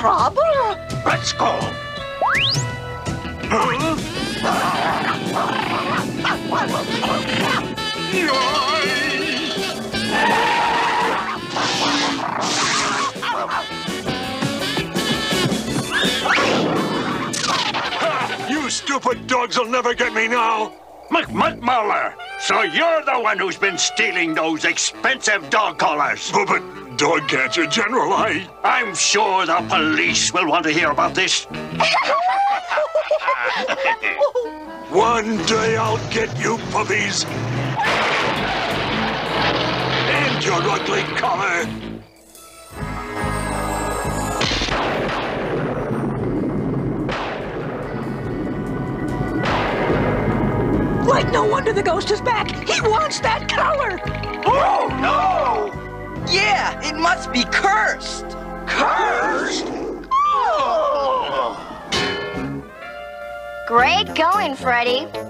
trouble? Let's go. You stupid dogs will never get me now. McMuller, so you're the one who's been stealing those expensive dog collars. Oh, but dog catcher general, I'm sure the police will want to hear about this. One day I'll get you puppies. And your ugly collar. Like, no wonder the ghost is back. He wants that collar. Oh, no! Yeah, it must be cursed. Cursed? Oh. Great going, Freddy.